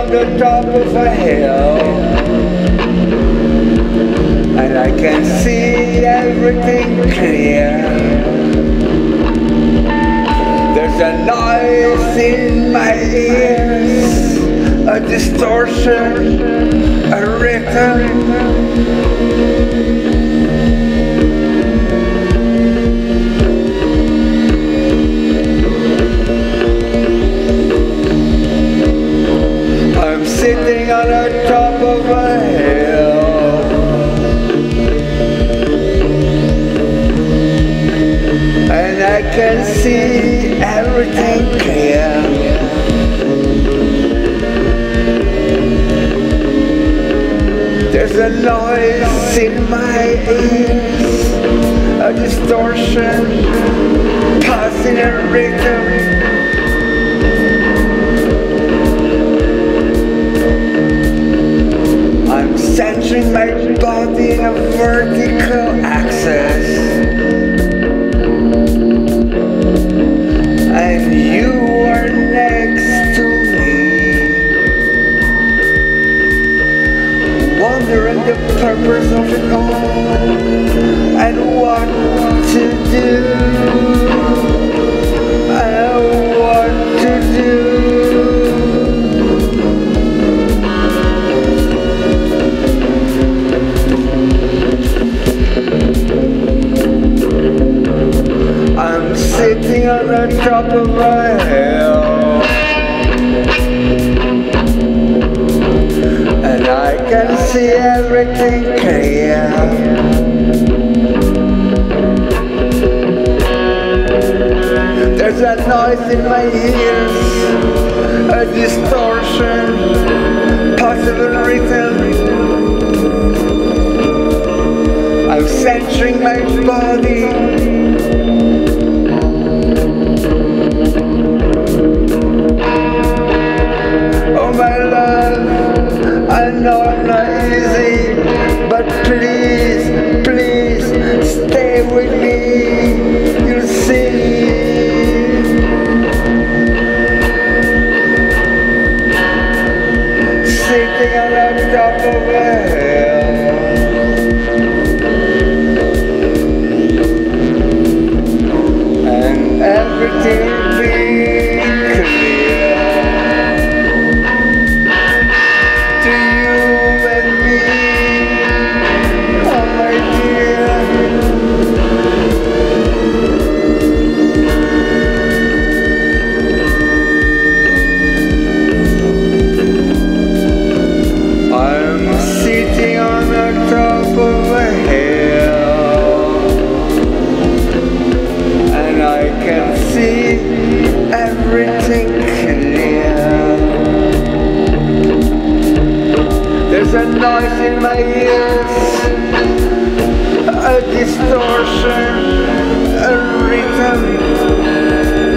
on the top of a hill, and I can see everything clear. There's a noise in my ears, a distortion, a rhythm. I'm sitting on the top of a hill, and I can see everything clear. There's a noise in my ears, a distortion, passing a rhythm. I'm centering my body in a vertical axis, and you are next to me, wondering the purpose of it all and what to do, and what to do. I'm sitting on the top of a hill, and I can see everything clear. There's a noise in my ears, a distortion, possible rhythm. I'm centering my body. Oh my love, I know I'm not easy, but please, please, stay with me, you'll see. Sitting on the top of a hill, and everything being clear. To you and me, oh my dear. I'm sitting on the top of a hill, and I can see everything clear. There's a noise in my ears, a distortion, a rhythm.